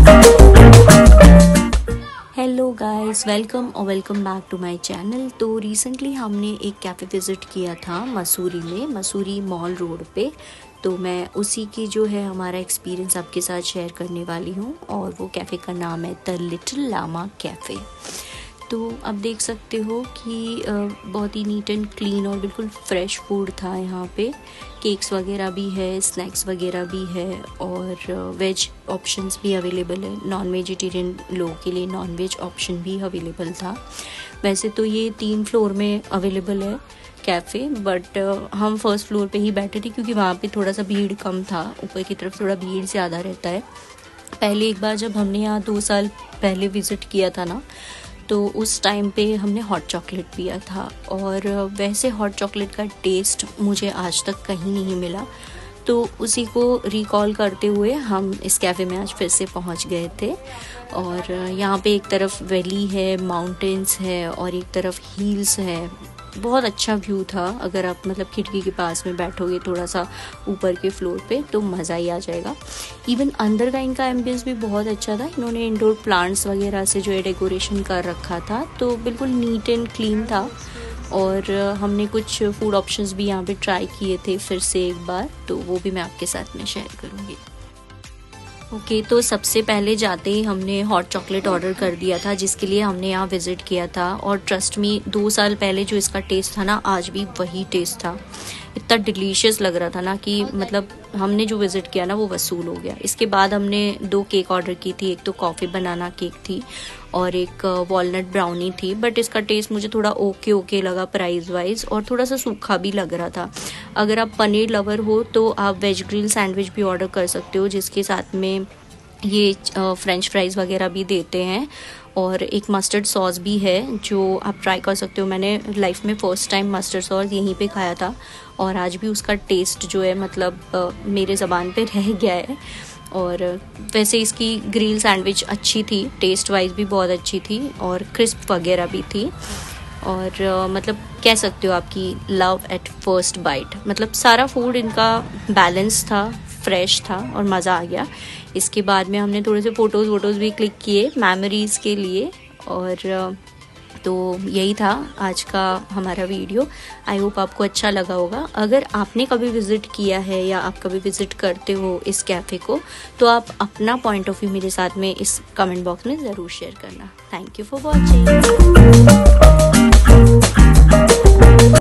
Hello guys, welcome back to my channel. तो recently हमने एक कैफ़े विज़िट किया था मसूरी में, मसूरी मॉल रोड पे। तो मैं उसी की जो है हमारा एक्सपीरियंस आपके साथ शेयर करने वाली हूँ, और वो कैफ़े का नाम है द लिटिल लामा कैफ़े। तो आप देख सकते हो कि बहुत ही नीट एंड क्लीन और बिल्कुल फ्रेश फूड था यहाँ पे। केक्स वगैरह भी है, स्नैक्स वगैरह भी है, और वेज ऑप्शंस भी अवेलेबल है। नॉन वेजिटेरियन लोगों के लिए नॉन वेज ऑप्शन भी अवेलेबल था। वैसे तो ये 3 फ्लोर में अवेलेबल है कैफ़े, बट हम फर्स्ट फ्लोर पे ही बैठे थे क्योंकि वहाँ पे थोड़ा सा भीड़ कम था। ऊपर की तरफ थोड़ा भीड़ ज़्यादा रहता है। पहले एक बार जब हमने यहाँ 2 साल पहले विज़िट किया था ना, तो उस टाइम पे हमने हॉट चॉकलेट पिया था, और वैसे हॉट चॉकलेट का टेस्ट मुझे आज तक कहीं नहीं मिला। तो उसी को रिकॉल करते हुए हम इस कैफ़े में आज फिर से पहुंच गए थे। और यहाँ पे एक तरफ वैली है, माउंटेन्स है, और एक तरफ हिल्स है। बहुत अच्छा व्यू था। अगर आप मतलब खिड़की के पास में बैठोगे थोड़ा सा ऊपर के फ्लोर पे, तो मज़ा ही आ जाएगा। इवन अंदर का इनका एम्बियंस भी बहुत अच्छा था। इन्होंने इंडोर प्लांट्स वगैरह से जो है डेकोरेशन कर रखा था, तो बिल्कुल नीट एंड क्लीन था। और हमने कुछ फूड ऑप्शंस भी यहाँ पे ट्राई किए थे फिर से एक बार, तो वो भी मैं आपके साथ में शेयर करूँगी। ओके, तो सबसे पहले जाते ही हमने हॉट चॉकलेट ऑर्डर कर दिया था, जिसके लिए हमने यहाँ विज़िट किया था। और ट्रस्ट मी, 2 साल पहले जो इसका टेस्ट था ना, आज भी वही टेस्ट था। इतना डिलीशियस लग रहा था ना कि मतलब हमने जो विज़िट किया ना वो वसूल हो गया। इसके बाद हमने 2 केक ऑर्डर की थी। एक तो कॉफ़ी बनाना केक थी और एक वॉलनट ब्राउनी थी। बट इसका टेस्ट मुझे थोड़ा ओके लगा प्राइस वाइज, और थोड़ा सा सूखा भी लग रहा था। अगर आप पनीर लवर हो तो आप वेज ग्रिल सैंडविच भी ऑर्डर कर सकते हो, जिसके साथ में ये फ्रेंच फ्राइज़ वगैरह भी देते हैं। और एक मस्टर्ड सॉस भी है जो आप ट्राई कर सकते हो। मैंने लाइफ में फ़र्स्ट टाइम मस्टर्ड सॉस यहीं पे खाया था, और आज भी उसका टेस्ट जो है मतलब मेरे ज़बान पे रह गया है। और वैसे इसकी ग्रिल सैंडविच अच्छी थी, टेस्ट वाइज भी बहुत अच्छी थी, और क्रिस्प वगैरह भी थी। और मतलब कह सकते हो आपकी लव एट फर्स्ट बाइट। मतलब सारा फूड इनका बैलेंस था, फ्रेश था, और मज़ा आ गया। इसके बाद में हमने थोड़े से फ़ोटोज़ भी क्लिक किए मेमोरीज़ के लिए। और तो यही था आज का हमारा वीडियो। आई होप आपको अच्छा लगा होगा। अगर आपने कभी विज़िट किया है या आप कभी विज़िट करते हो इस कैफ़े को, तो आप अपना पॉइंट ऑफ व्यू मेरे साथ में इस कमेंट बॉक्स में ज़रूर शेयर करना। Thank you for watching.